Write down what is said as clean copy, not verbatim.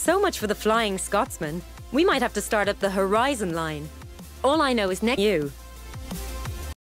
So much for the Flying Scotsman. We might have to start up the Horizon line. All I know is next you.